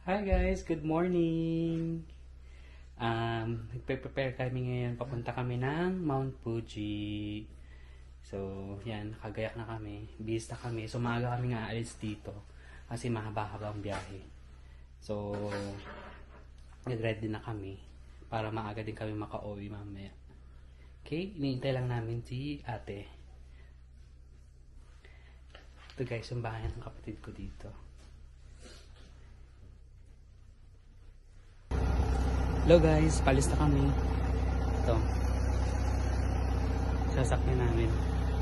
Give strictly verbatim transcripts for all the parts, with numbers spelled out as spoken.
Hi guys, good morning! Um, nagpe-prepare kami ngayon, papunta kami ng Mount Fuji. So, yan, nakagayak na kami, bis na kami. So, maaga kami nga alis dito kasi mahaba-haba ang biyahe. So, nag-ready na kami para maaga din kami maka-uwi mamaya. Okay, iniintay lang namin si ate. Ito guys, yung bahay ng kapatid ko dito. Hello guys, palis na kami. Ito. Sasakyan namin.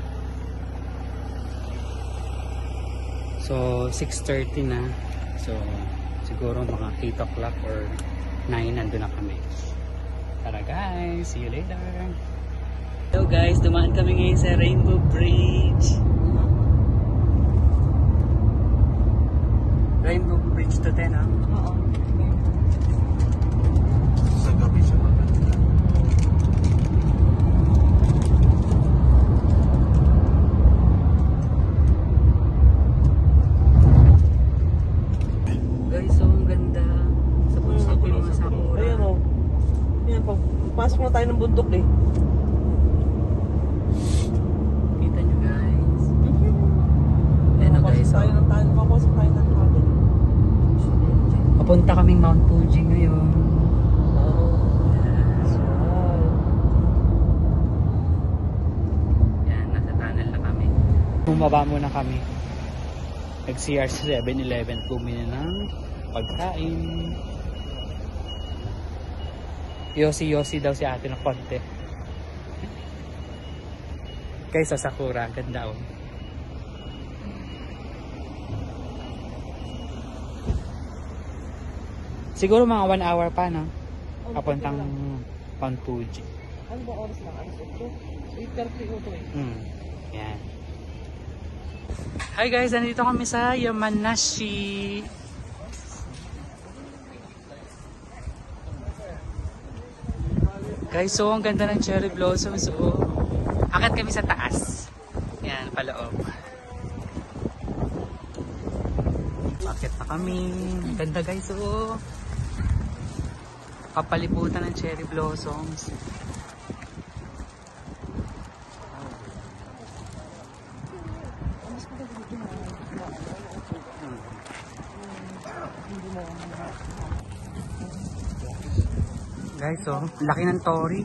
So, six thirty na. So, siguro mga eight o'clock or nine nandun na kami. Tara guys, see you later. Hello guys, dumaan kami ngayon sa Rainbow Bridge. Rainbow Bridge to ten, ha? Oo. Sa gabi siya maganda. Guys, so ang ganda. Sa puso ko yung mga sakura. Ayan o. Ayan, pasok na tayo ng bundok eh. Kita nyo guys. Ayan o guys. Tayo ng tayo, papasok tayo ng tayo. Papunta kaming Mount Fuji ngayon. Yan, nasa tunnel na kami. Bumaba muna kami. Nag-C R sa seven eleven, bumili ng pagkain. Yosi-yosi daw si ate ng konti. Guys, sa Sakura, ganda oh. Siguro mga one hour pa, no? Papuntang Mount Fuji. Ano ba oras lang? eight thirty ito eh. Hmm. Yan. Hi guys, nandito kami sa Yamanashi. Guys, so ang ganda ng cherry blossoms. So, akit kami sa taas. Yan, paloob. Akit na kami. Ganda guys, so kapalibutan ng cherry blossoms. Guys, so laki ng tori.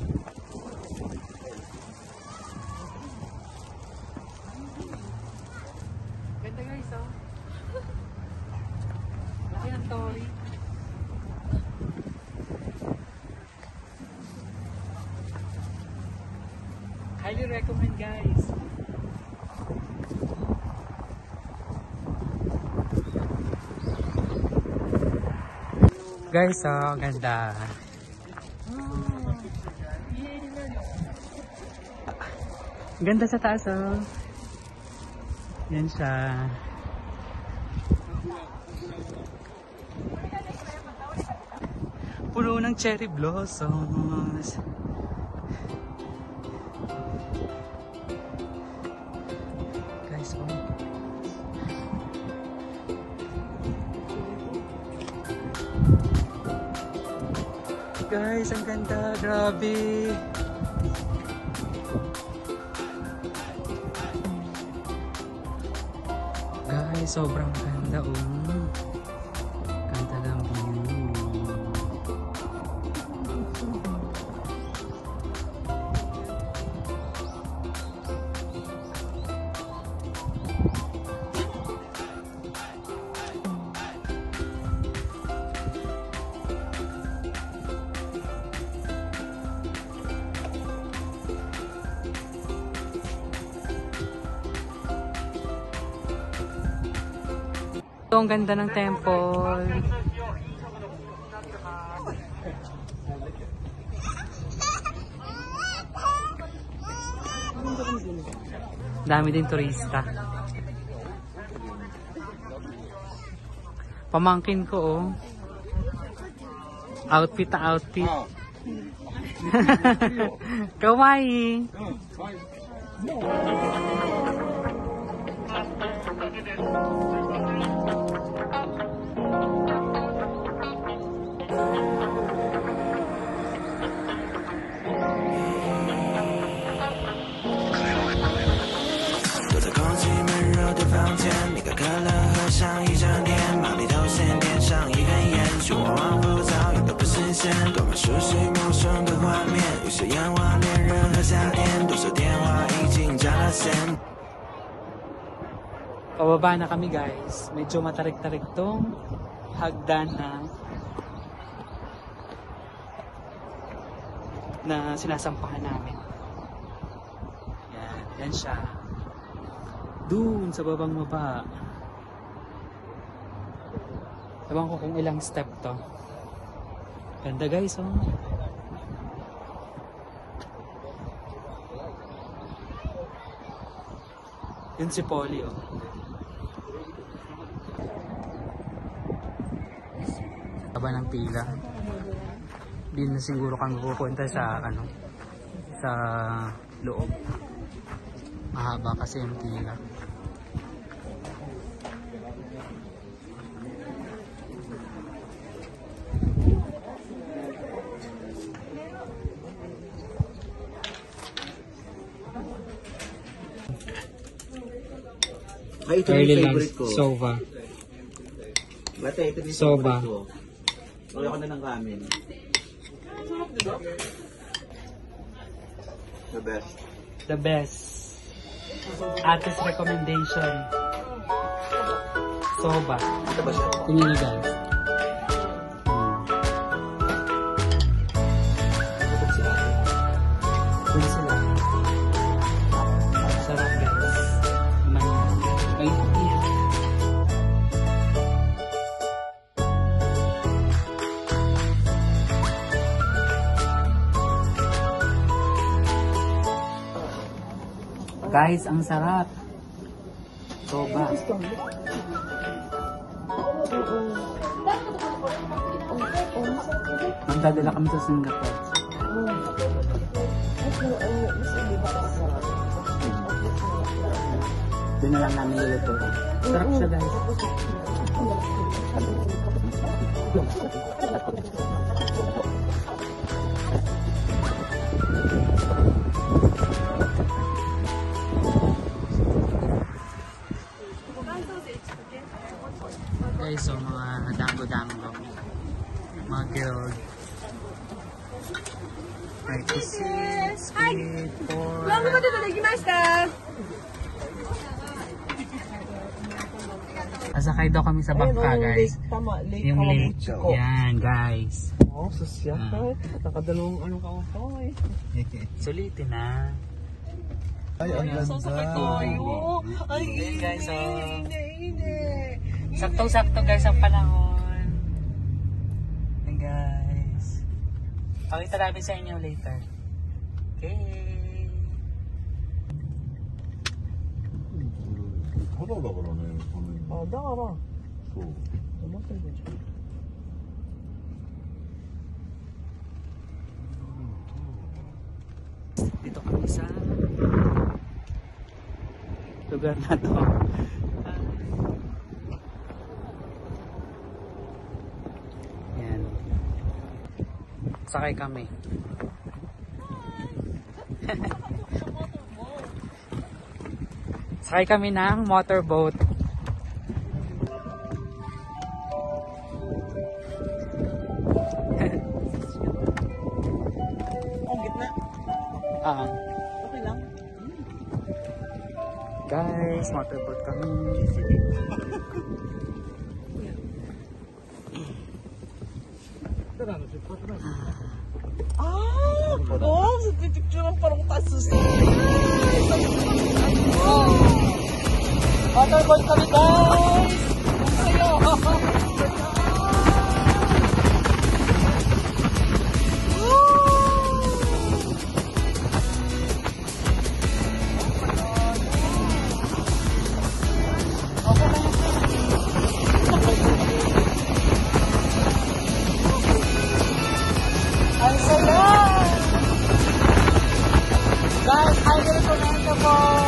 Ganda guys, oh. Laki ng tori. Highly recommend guys. Guys, oh, ganda. Ganda sa taas, oh. Yan siya. Puno ng cherry blossoms. Guys, oh. Guys, ang ganda. Grabe. Guys, sobrang ganda, oh. Ganda lang view. Ito ang ganda ng temple. Dami din turista. Pamangkin ko, oh. Outfit na outfit. Kawaii. Pababa na kami guys. Medyo matarik-tarik tong hagdan na na sinasampahan namin. Yan, yan siya. Doon sa babang maba. Ewan ko kung ilang step to. Ganda guys, oh. Yun si Polly, oh. Taba ng pila. Hindi na siguro kami pupunta sa ano, sa loob. Mahaba kasi yung pila. Ay, ito yung favorite ko. Soba. Bate, ito yung Soba. favorite ko. Tuloy ko na ng ramen. The best. The best. Ate's recommendation. Soba. Ito ba siya? Tingnan niyo guys. Ito sila. Dun sila. Sarap guys. Man. Ay, yeah. Guys, ang sarap. Soba. Magdadala kami sa Singapore. Doon na lang namin luluto. Sarap siya guys. Guys, so mga dango-dango. Mga grilled. Right, squid, squid, pork. Asakay daw kami sa bangka, guys. Tama, lake Yung lake. Kawamuchiko. Yan, guys. Oh, susya ka. Nakadalawang anong kawato eh. Sulitin na. Ay, ang ganda. Oh, ay, Ayun, guys, oh. hindi, hindi. Saktong-sakto guys ang panahon. Hey guys. Pakita namin sa inyo later. Okay. Ah, daからそう。 思ってるでしょ。 Dito kami sa lugar na to. Yan. Sakay kami. Sakay kami ng motorboat. Ang gitna. Ah, Okay lang. guys, motorboat kami. Ah! Oh, sa picture parang tasus. Motorboat kami guys! Ang saya! Ang saya! Guys, highly recommendable!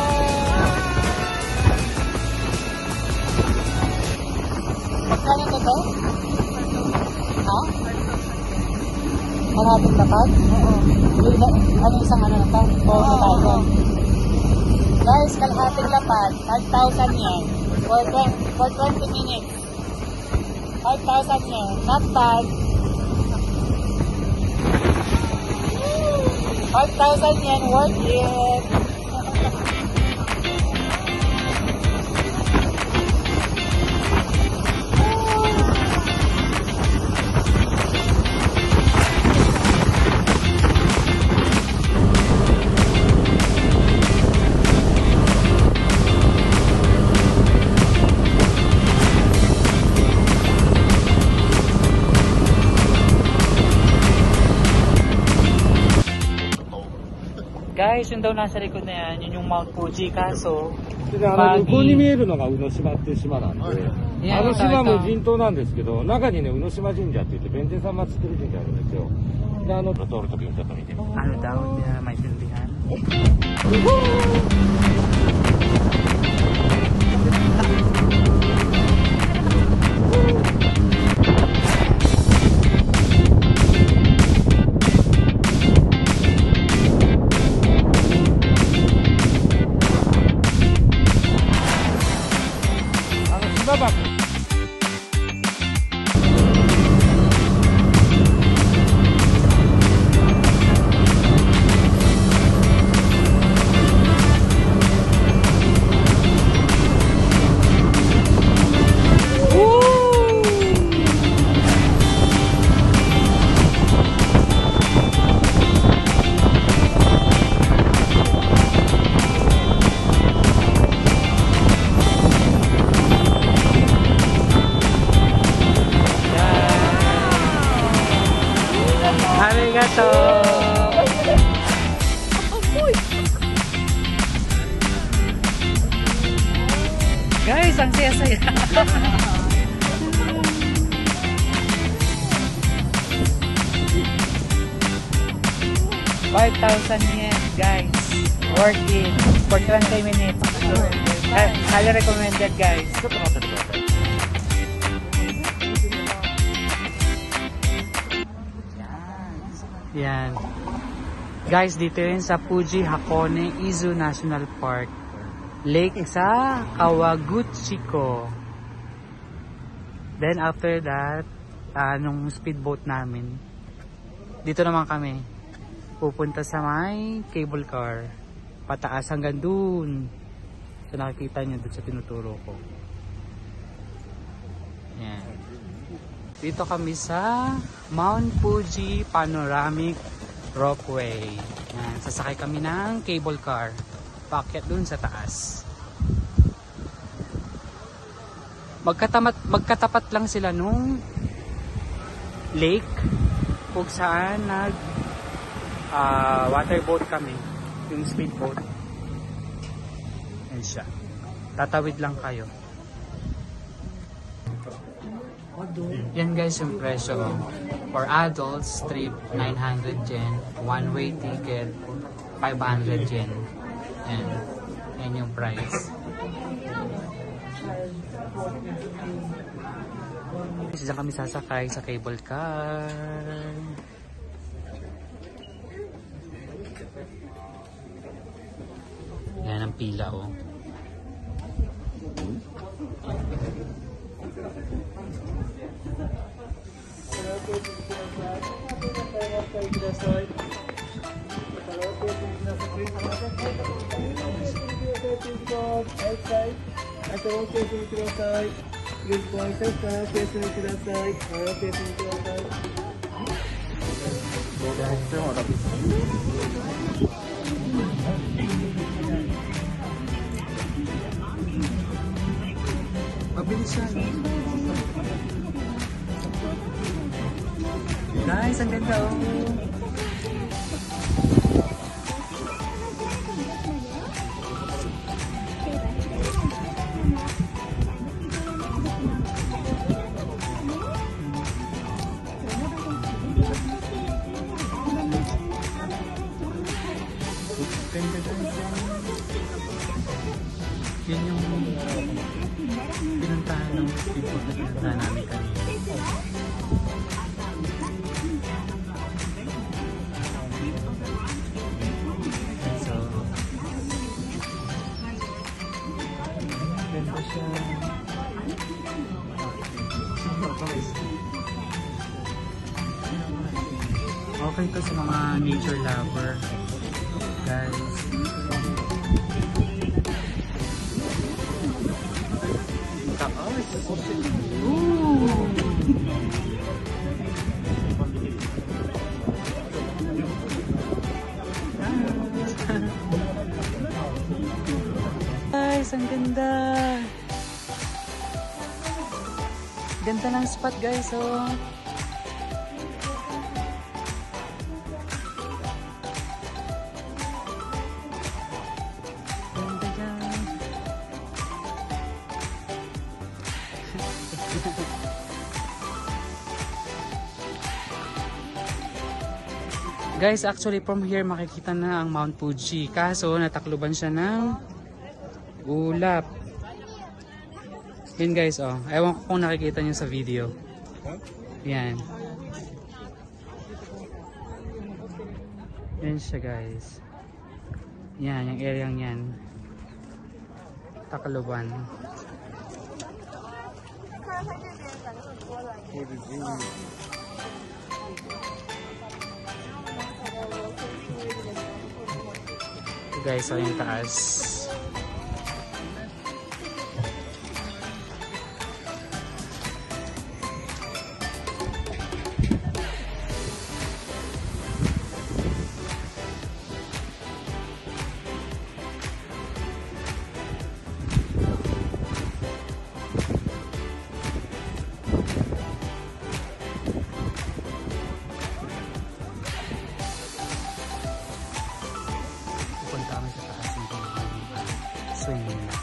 Magkano to to? Ha? Maraming lapad? Oo. Ano isang ano na to? four thousand. Guys, kalahating lapad, five thousand yen. For, for twenty minutes. five thousand yen. Not bad. five thousand yen worth it. guys, yung daw nasa likod na yan, yun yung Mount Fuji, kaso, で、あの、向こうに見えるのが宇野島っていう島なんで、あの島も人島なんですけど、中にね、宇野島神社って言って、弁天さん祀ってる神社あるんですよ。で、あの、通るときにちょっと見てみて。 ano daw, hindi na maintindihan. Arigato! Guys, ang saya-saya. five thousand yen, guys. Worth it. For twenty minutes. Uh, highly recommended, guys. Yan. Guys, dito yun sa Fuji Hakone Izu National Park. Lake sa Kawaguchiko. Then after that, uh, nung speedboat namin, dito naman kami pupunta sa may cable car. Pataas hanggang dun. So nakikita nyo dun sa tinuturo ko. Yan. Dito kami sa Mount Fuji Panoramic Rockway. Yan. Sasakay kami ng cable car. Paakyat dun sa taas. Magkatapat, magkatapat lang sila nung lake kung saan nag uh, waterboat kami. Yung speedboat. Yan siya. Tatawid lang kayo. Yan guys yung presyo. For adults, trip nine hundred yen. One way ticket five hundred yen. Yan. Yan yung price. Diyan kami sasakay sa cable car. Yan ang pila oh. Mabilis yan. Guys, ang ganda oh. Ganda guys. Yan yung pinuntahan ng speedboat na pinuntahan namin kanina. So, ganda siya. Okay to sa mga nature lover. Guys. Guys, ang ganda. Ganda ng spot guys, oh. Guys, actually from here makikita na ang Mount Fuji. Kaso natakluban siya ng ulap. Yun guys, oh. Ewan ko kung nakikita niyo sa video. Yan. Yan siya guys. Yan, yung area yan. Takluban. Ito guys, so yung taas. Pupunta kami sa taas ng swimming na.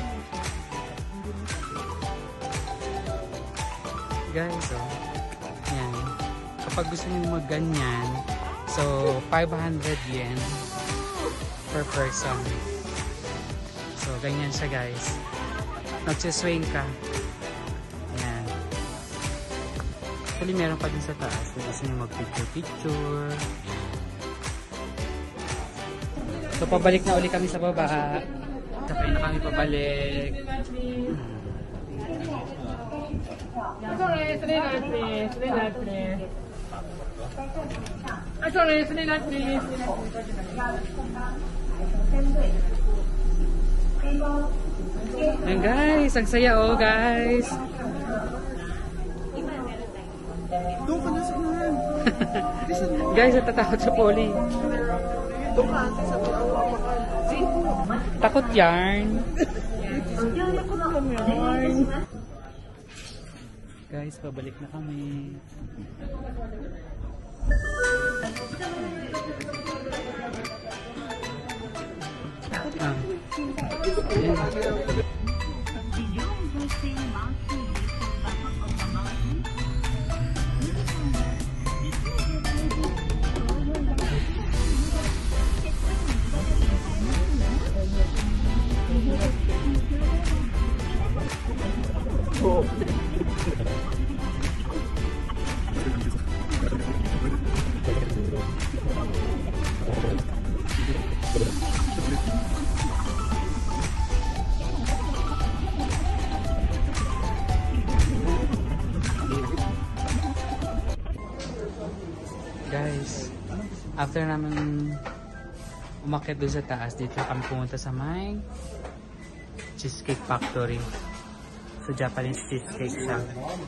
Guys, oh. Yan. Kapag gusto niyo mag-ganyan, so five hundred yen per person. So, ganyan siya guys. Nagsiswing ka. Yan. Actually, meron pa din sa taas. Kung gusto niyo mag-picture-picture. So, pabalik na uli kami sa baba. Sakay na kami pabalik. Ayan guys, ang saya oh guys. Guys, natatakot sa poli. Takot yarn. Guys, pabalik na kami. Ah. Ayan. Guys, after namin umakyat doon sa taas, dito kami pumunta sa may Cheesecake Factory. So, Japanese cheesecake siya.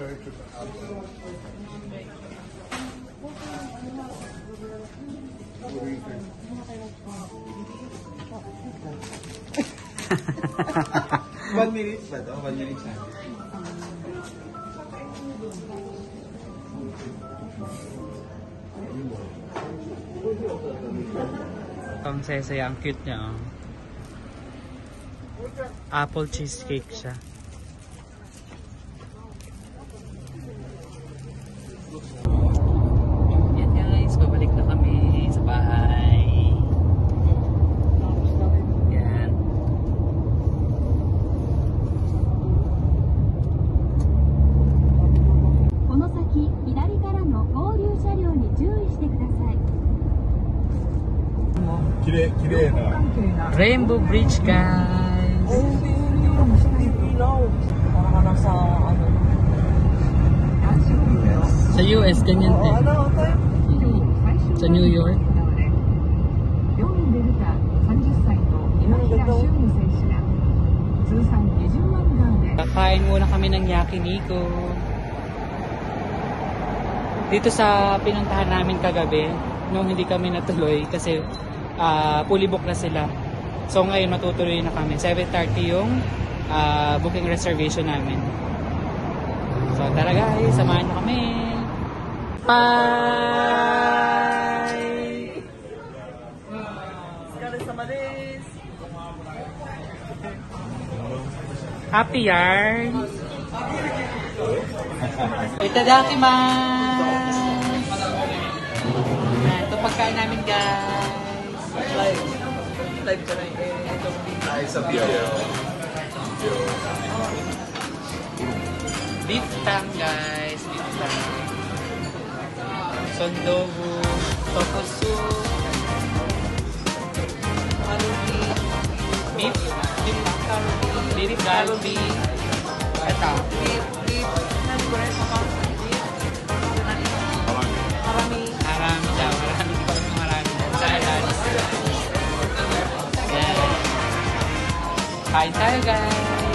One minute ba to? One minute siya. Ang saya-saya, ang cute niya. Oh. Apple cheesecake siya. Yan guys, babalik na kami sa bahay. Yan. この先、左からの合流車両に注意してください。 綺麗、綺麗な。 Rainbow Bridge guys. Sa U S, ganyan din. Sa New York. Kakain muna kami ng yakiniku. Dito sa pinuntahan namin kagabi, nung hindi kami natuloy kasi uh, fully book na sila. So ngayon matutuloy na kami. seven thirty yung uh, booking reservation namin. So tara guys, samahan nyo kami. Bye! Happy yarn! Itadakimasu! Ayan, ito pagkain namin, guys. Live. Live ka na eh. Ito. Ay, sa video. Beef tang, guys. Beef tang. Sondogu. Tofu soup. Kalbi. Beef. Beef kalbi. Beef kalbi. Ito. Beef. Beef. Ano ba rin mga? Beef. Marami. Marami daw. Marami. Di ko alam kung marami. Salad. Yan. Kain tayo, guys.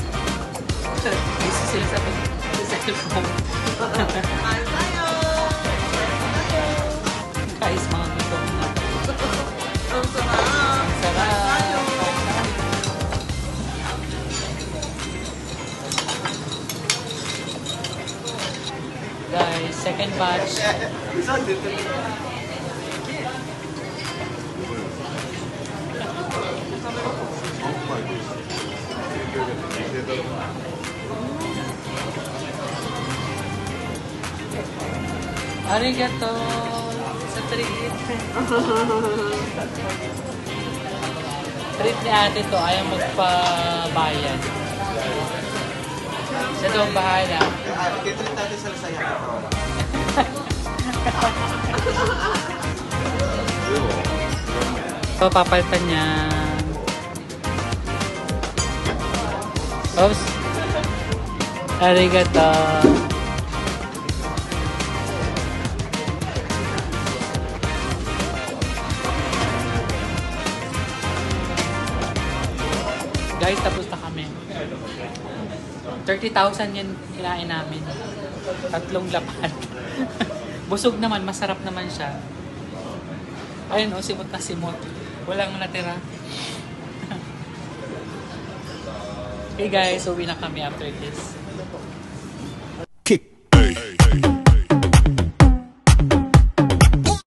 Busy sila sa sa cellphone. Kain tayo! Guys, mga gutom na. Ang sarap! Sarap. Guys, second batch. Arigato sa treat. Treat ni ate to, ayaw magpabayad. Siya daw ang bahala. Kitrit natin sa lasaya. So, papalitan niya. Oops. Arigato. Guys, tapos na kami. thirty thousand yan kinain namin. Tatlong lapat. Busog naman, masarap naman siya. Ayun, oh, simot na simot. Walang natira. Okay guys, uwi na kami after this. Kick.